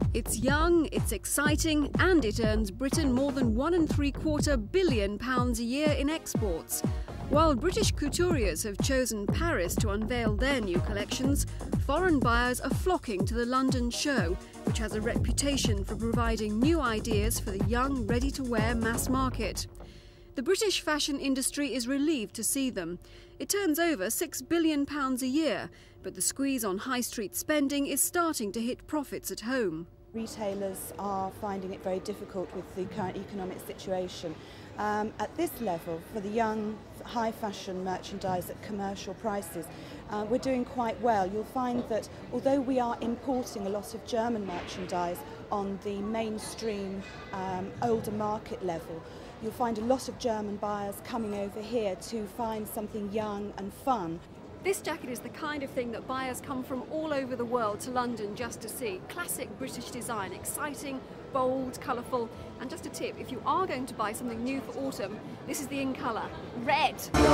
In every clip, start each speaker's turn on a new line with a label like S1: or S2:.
S1: It's young, it's exciting, and it earns Britain more than £1.75 billion a year in exports. While British couturiers have chosen Paris to unveil their new collections, foreign buyers are flocking to the London show, which has a reputation for providing new ideas for the young, ready-to-wear mass market. The British fashion industry is relieved to see them. It turns over £6 billion a year, but the squeeze on high street spending is starting to hit profits at home.
S2: Retailers are finding it very difficult with the current economic situation. At this level, for the young, high fashion merchandise at commercial prices, we're doing quite well. You'll find that although we are importing a lot of German merchandise on the mainstream older market level, you'll find a lot of German buyers coming over here to find something young and fun.
S1: This jacket is the kind of thing that buyers come from all over the world to London just to see. Classic British design, exciting, bold, colourful. And just a tip, if you are going to buy something new for autumn, this is the in colour, red.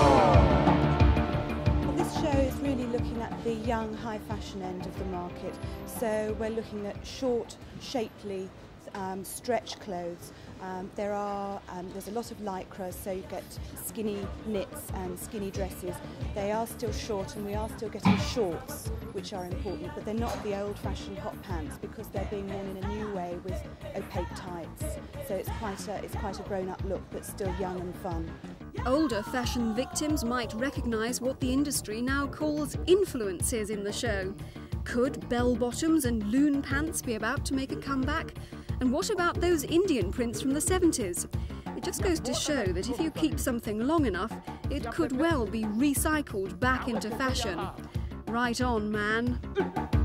S2: Well, this show is really looking at the young, high fashion end of the market. So we're looking at short, shapely, stretch clothes. There's a lot of lycra, so you get skinny knits and skinny dresses. They are still short, and we are still getting shorts, which are important, but they're not the old-fashioned hot pants because they're being worn in a new way with opaque tights. So it's quite a grown-up look, but still young and fun.
S1: Older fashion victims might recognise what the industry now calls influences in the show. Could bell-bottoms and loon pants be about to make a comeback? And what about those Indian prints from the 70s? It just goes to show that if you keep something long enough, it could well be recycled back into fashion. Right on, man.